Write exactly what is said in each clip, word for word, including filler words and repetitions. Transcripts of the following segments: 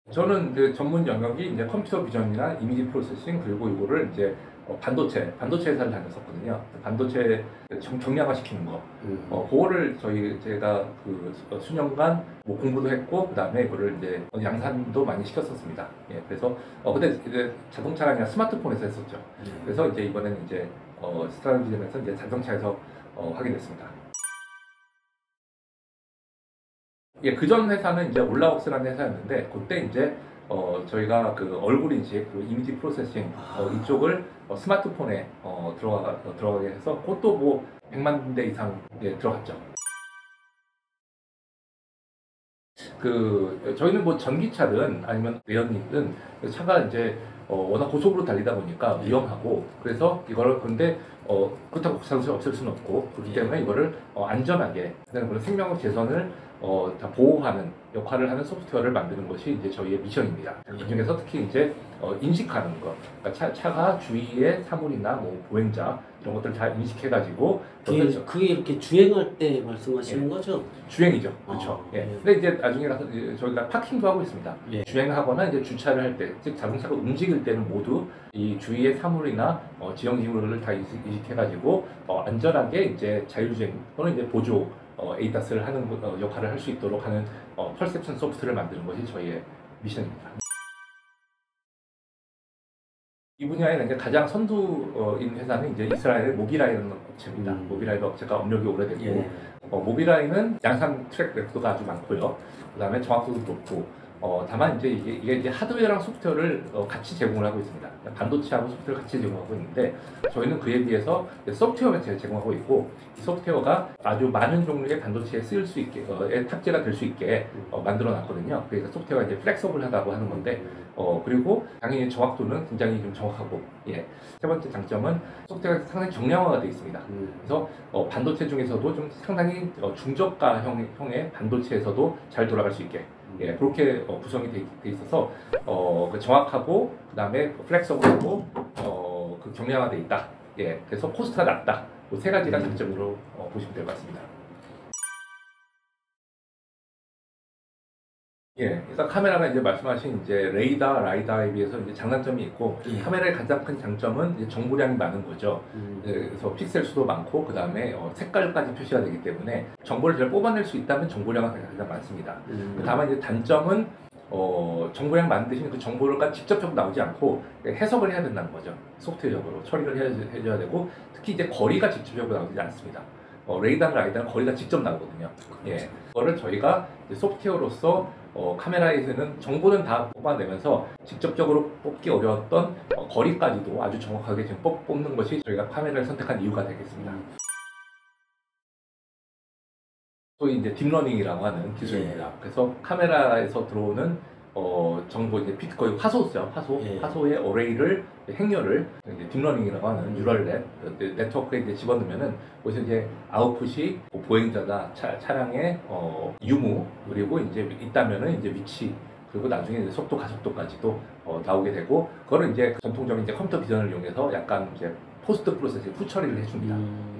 저는 그 전문 영역이 이제 컴퓨터 비전이나 이미지 프로세싱 그리고 이거를 이제 어, 반도체, 반도체 회사를 다녔었거든요. 반도체 정, 경량화 시키는 거. 음. 어, 그거를 저희, 제가 그 수- 수년간 뭐 공부도 했고, 그 다음에 이거를 이제 양산도 많이 시켰었습니다. 예, 그래서, 어, 근데 이제 자동차가 아니라 스마트폰에서 했었죠. 음. 그래서 이제 이번에는 이제, 어, 스타일비전에서 이제 자동차에서 어, 하게 됐습니다. 예, 그전 회사는 이제 올라웍스라는 회사였는데 그때 이제 어, 저희가 그 얼굴 인식 그리고 이미지 프로세싱 어, 이쪽을 어, 스마트폰에 어, 들어가 어, 들어가게 해서 그것도 뭐 백만 대 이상 예, 들어갔죠. 그 저희는 뭐 전기차든 아니면 내연기든 차가 이제 어, 워낙 고속으로 달리다 보니까 위험하고 그래서 이거를 근데 어, 그렇다고 자동차 없앨 수는 없고 그렇기 때문에 이거를 어, 안전하게 그런 생명의 재선을 어, 다 보호하는 역할을 하는 소프트웨어를 만드는 것이 이제 저희의 미션입니다. 그 중에서 특히 이제 어, 인식하는 것, 그러니까 차, 차가 주위에 사물이나 뭐 보행자 이런 것들 다 인식해가지고 그게, 그게 이렇게 주행할 때 말씀하시는 예. 거죠? 주행이죠, 그렇죠. 아, 예. 예. 근데 이제 나중에 가서 이제 저희가 파킹도 하고 있습니다. 예. 주행하거나 이제 주차를 할 때, 즉 자동차가 움직일 때는 모두 이 주위의 사물이나 어, 지형 지물을 다 인식, 인식해가지고 어, 안전하게 이제 자율주행 또는 이제 보조 어, 에이다스를 하는 어, 역할을 할 수 있도록 하는 어, 퍼셉션 소프트를 만드는 것이 저희의 미션입니다. 이 분야에 이제 가장 선두인 회사는 이제 이스라엘의 모비라이라는 업체입니다. 음. 모비라이 업체가 업력이 오래됐고, 예. 어, 모비라이는 양산 트랙 레코드가 아주 많고요. 그 다음에 정확도도 높고, 어, 다만 이제 이게, 이게 이제 하드웨어랑 소프트웨어를 어, 같이 제공을 하고 있습니다. 반도체하고 소프트웨어를 같이 제공하고 있는데, 저희는 그에 비해서 소프트웨어만 제공하고 있고, 이 소프트웨어가 아주 많은 종류의 반도체에 쓰일 수 있게, 어, 탑재가 될 수 있게 어, 만들어 놨거든요. 그래서 소프트웨어가 이제 플렉서블하다고 하는 건데, 어, 그리고 당연히 정확도는 굉장히 좀 정확하고, 예. 세 번째 장점은 소프트웨어가 상당히 경량화가 되어 있습니다. 음. 그래서 어, 반도체 중에서도 좀 상당히 어, 중저가형, 형의 반도체에서도 잘 돌아갈 수 있게 예, 그렇게 어, 구성이 돼, 돼 있어서 어, 그 정확하고 그 다음에 플렉서블하고 어, 그 경량화돼 있다. 예, 그래서 코스트가 낮다. 그 세 가지가 장점으로 어, 보시면 될 것 같습니다. 예, 일단 카메라가 이제 말씀하신 이제 레이더, 라이다에 비해서 이제 장단점이 있고 예. 카메라의 가장 큰 장점은 이제 정보량이 많은 거죠. 음. 예, 그래서 픽셀 수도 많고 그 다음에 어, 색깔까지 표시가 되기 때문에 정보를 잘 뽑아낼 수 있다면 정보량은 가장 많습니다. 음. 다만 이제 단점은 어, 정보량 많은 대신 그 정보가 직접적으로 나오지 않고 해석을 해야 된다는 거죠. 소프트웨어적으로 처리를 해야, 해줘야 되고 특히 이제 거리가 직접적으로 나오지 않습니다. 어, 레이더나 라이더는 거리가 직접 나오거든요. 예, 그거를 저희가 이제 소프트웨어로서 어, 카메라에서는 정보는 다 뽑아내면서 직접적으로 뽑기 어려웠던 어, 거리까지도 아주 정확하게 지금 뽑, 뽑는 것이 저희가 카메라를 선택한 이유가 되겠습니다. 소위 이제 딥러닝이라고 하는 기술입니다. 예. 그래서 카메라에서 들어오는 어, 정보 이제 피- 거의 화소죠. 화소, 예. 화소의 어레이를 행렬을 이제 딥러닝이라고 하는 뉴럴넷 네트워크에 이제 집어넣으면은 거기서 이제 아웃풋이 뭐 보행자다, 차, 차량의 어, 유무 그리고 이제 있다면은 이제 위치 그리고 나중에 이제 속도 가속도까지도 어, 나오게 되고 그거를 이제 전통적인 이제 컴퓨터 비전을 이용해서 약간 이제 포스트 프로세싱 후처리를 해줍니다. 음.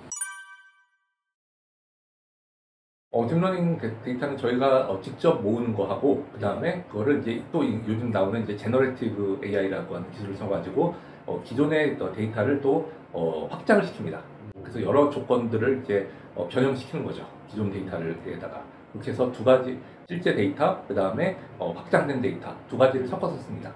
어, 딥러닝 데- 데이터는 저희가 어, 직접 모으는 거 하고 그 다음에 그거를 이제 또 이- 요즘 나오는 이제 제너레이티브 에이아이라고 하는 기술을 써가지고 어, 기존의 어, 데이터를 또 어, 확장을 시킵니다. 그래서 여러 조건들을 이제 어, 변형시키는 거죠. 기존 데이터를에다가 그렇게 해서 두 가지 실제 데이터 그 다음에 어, 확장된 데이터 두 가지를 섞어서 씁니다.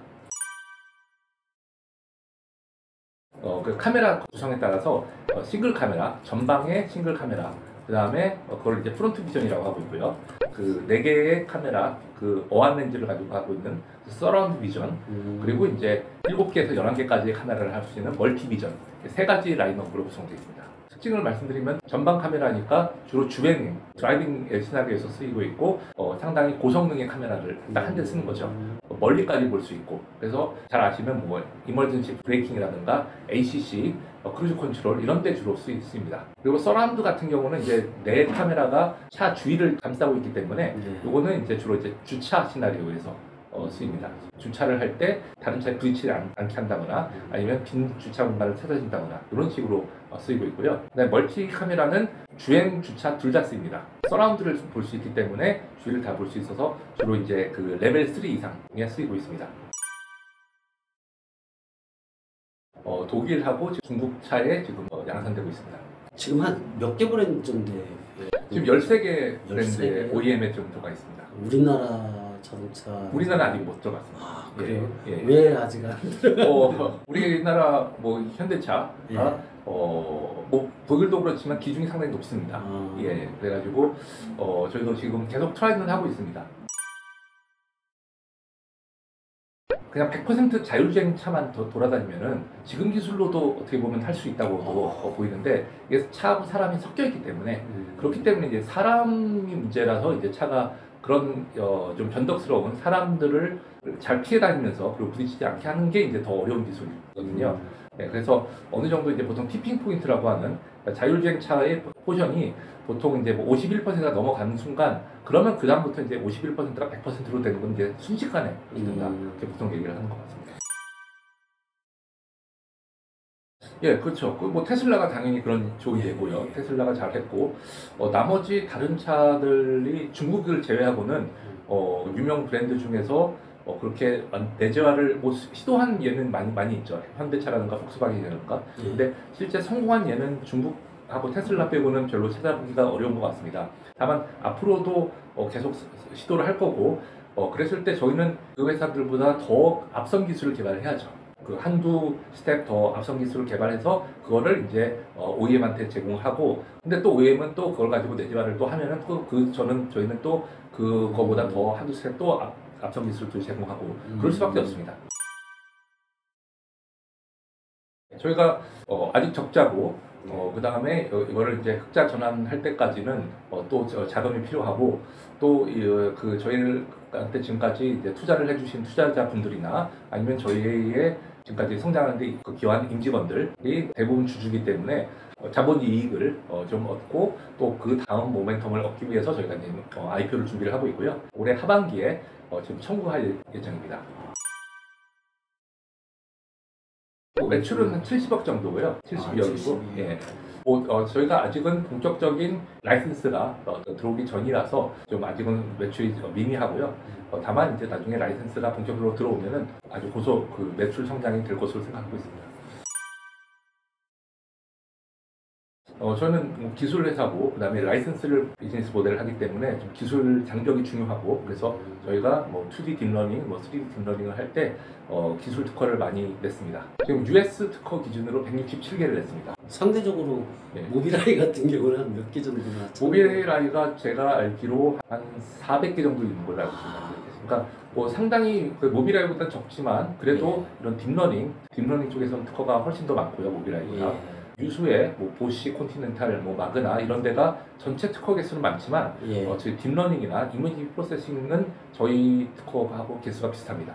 어, 그 카메라 구성에 따라서 어, 싱글 카메라, 전방에 싱글 카메라, 그 다음에 어, 그걸 이제 프론트 비전이라고 하고 있고요. 그 네 개의 카메라, 그 어안 렌즈를 가지고 하고 있는 서라운드 비전, 음. 그리고 이제 일곱 개에서 열한 개까지의 카메라를 할 수 있는 멀티 비전, 세 가지 라인업으로 구성되어 있습니다. 특징을 말씀드리면 전방 카메라니까 주로 주행, 드라이빙 시나리오에서 쓰이고 있고 어, 상당히 고성능의 카메라를 딱 한 대 쓰는 거죠. 멀리까지 볼 수 있고 그래서 잘 아시면 뭐 이머전시 브레이킹이라든가 에이씨씨, 어, 크루즈 컨트롤 이런 데 주로 쓰입니다. 그리고 서라운드 같은 경우는 이제 내 카메라가 차 주위를 감싸고 있기 때문에 네. 요거는 이제 주로 이제 주차 시나리오에서 어, 쓰입니다. 주차를 할 때 다른 차에 부딪히지 않, 않게 한다거나 아니면 빈 주차 공간을 찾아준다거나 이런 식으로 어, 쓰이고 있고요. 그다음에 멀티 카메라는 주행, 주차 둘 다 쓰입니다. 서라운드를 볼 수 있기 때문에 주위를 다 볼 수 있어서 주로 이제 그 레벨 삼 이상에 쓰이고 있습니다. 어, 독일하고 중국 차에 지금 어, 양산되고 있습니다. 지금 한 몇 개 브랜드 정도에 지금 열세 개 열세 브랜드의 개? 오이엠에 좀 들어가 있습니다. 우리나라 자동차 우리나라는 아직 못 들어갔습니다. 아, 그래요? 예, 예. 왜 아직 안 어, 우리나라 뭐 현대차가 예. 어, 뭐 독일도 그렇지만 기준이 상당히 높습니다. 아. 예, 그래가지고 어, 저희도 지금 계속 트라이는 하고 있습니다. 그냥 백 퍼센트 자율주행 차만 더 돌아다니면은 지금 기술로도 어떻게 보면 할 수 있다고 어, 보이는데 이게 차하고 사람이 섞여 있기 때문에 음. 그렇기 때문에 이제 사람이 문제라서 이제 차가 그런 어, 좀 변덕스러운 사람들을 잘 피해 다니면서 그리고 부딪히지 않게 하는 게 이제 더 어려운 기술이거든요. 네, 그래서 어느 정도 이제 보통 티핑 포인트라고 하는 그러니까 자율주행 차의 포션이 보통 이제 뭐 오십일 퍼센트가 넘어가는 순간 그러면 그 다음부터 이제 오십일 퍼센트가 백 퍼센트로 되는 건 이제 순식간에 된다. 음. 이렇게 보통 얘기를 하는 것 같습니다. 예, 그렇죠. 그 뭐 테슬라가 당연히 그런 좋은 예고요. 예. 테슬라가 잘했고 어, 나머지 다른 차들이 중국을 제외하고는 어, 유명 브랜드 중에서 어, 그렇게 내재화를 뭐 시도한 예는 많이 많이 있죠. 현대차라든가 폭스바겐이라든가. 예. 근데 실제 성공한 예는 중국하고 테슬라 빼고는 별로 찾아보기가 어려운 것 같습니다. 다만 앞으로도 어, 계속 시도를 할 거고 어, 그랬을 때 저희는 그 회사들보다 더 앞선 기술을 개발해야죠. 그 한두 스텝 더 앞선 기술을 개발해서 그거를 이제 어, 오이엠한테 제공하고 근데 또 오이엠은 또 그걸 가지고 내재화를 또 하면은 또 그 저는 저희는 또 그거보다 더 한두 스텝 또 앞, 앞선 기술을 제공하고 그럴 수밖에 없습니다. 저희가 어, 아직 적자고 어, 그 다음에 이거를 이제 흑자 전환할 때까지는 어, 또 자금이 필요하고 또 그 저희한테 지금까지 이제 투자를 해주신 투자자분들이나 아니면 저희의 지금까지 성장하는데 그 기여한 임직원들이 대부분 주주기 때문에 어, 자본 이익을 어, 좀 얻고 또 그 다음 모멘텀을 얻기 위해서 저희가 이제 어, 아이피오를 준비를 하고 있고요. 올해 하반기에 어, 지금 청구할 예정입니다. 매출은 한 칠십억 정도고요. 칠십억이고, 아, 예. 뭐, 어, 저희가 아직은 본격적인 라이센스가 어, 들어오기 전이라서 좀 아직은 매출이 미미하고요. 어, 다만 이제 나중에 라이센스가 본격적으로 들어오면은 아주 고소 그 매출 성장이 될 것으로 생각하고 있습니다. 어, 저는 뭐 기술 회사고 그다음에 라이센스를 비즈니스 모델을 하기 때문에 좀 기술 장벽이 중요하고 그래서 저희가 뭐 투디 딥러닝, 뭐 쓰리디 딥러닝을 할 때 어, 기술 특허를 많이 냈습니다. 지금 유에스 특허 기준으로 백육십칠 개를 냈습니다. 상대적으로 예. 모빌아이 같은 경우는 한 몇 개 정도나 모빌아이가 제가 알기로 한 사백 개 정도 있는 걸로 알고 있습니다. 그러니까 뭐 상당히 그 모빌아이보다는 적지만 그래도 예. 이런 딥러닝, 딥러닝 쪽에서는 특허가 훨씬 더 많고요, 모빌아이보다. 예. 유수의 뭐 보시, 콘티넨탈, 뭐 마그나 이런 데가 전체 특허 개수는 많지만 예. 어, 저희 딥러닝이나 이미지 프로세싱은 저희 특허하고 개수가 비슷합니다.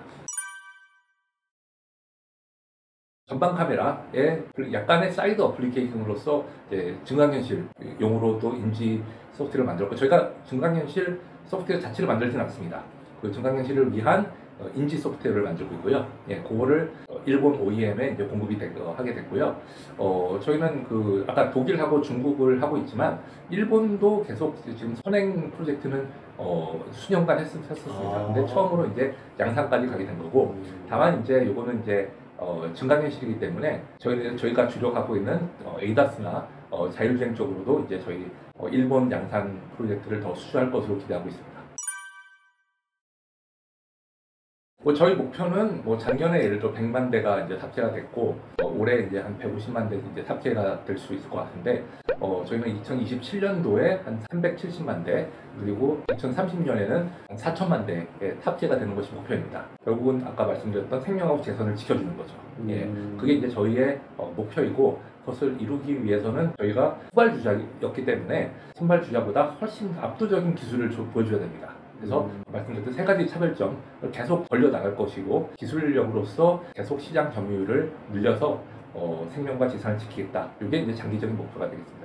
전방 카메라에 약간의 사이드 어플리케이션으로서 이제 증강현실 용으로도 인지 소프트웨어를 만들었고 저희가 증강현실 소프트웨어 자체를 만들지는 않습니다. 그 증강현실을 위한 어, 인지 소프트웨어를 만들고 있고요. 예, 그거를 어, 일본 오이엠에 이제 공급이 되, 어, 하게 됐고요. 어, 저희는 그 아까 독일하고 중국을 하고 있지만 일본도 계속 지금 선행 프로젝트는 어, 수년간 했, 했었습니다. 아. 근데 처음으로 이제 양산까지 가게 된 거고, 다만 이제 요거는 이제 어, 증강현실이기 때문에 저희 저희가 주력하고 있는 어, 에이다스나 어, 자율주행 쪽으로도 이제 저희 어, 일본 양산 프로젝트를 더 수주할 것으로 기대하고 있습니다. 뭐 저희 목표는 뭐 작년에 예를 들어 백만 대가 이제 탑재가 됐고 어, 올해 이제 한 백오십만 대 이제 탑재가 될 수 있을 것 같은데 어, 저희는 이천이십칠 년도에 한 삼백칠십만 대 그리고 이천삼십 년에는 한 사천만 대에 탑재가 되는 것이 목표입니다. 결국은 아까 말씀드렸던 생명하고 재선을 지켜주는 거죠. 음. 예, 그게 이제 저희의 어, 목표이고 그것을 이루기 위해서는 저희가 후발주자였기 때문에 선발주자보다 훨씬 압도적인 기술을 조, 보여줘야 됩니다. 그래서 음. 말씀드렸던 세 가지 차별점을 계속 벌려 나갈 것이고 기술력으로서 계속 시장 점유율을 늘려서 어, 생명과 재산을 지키겠다. 이게 이제 장기적인 목표가 되겠습니다.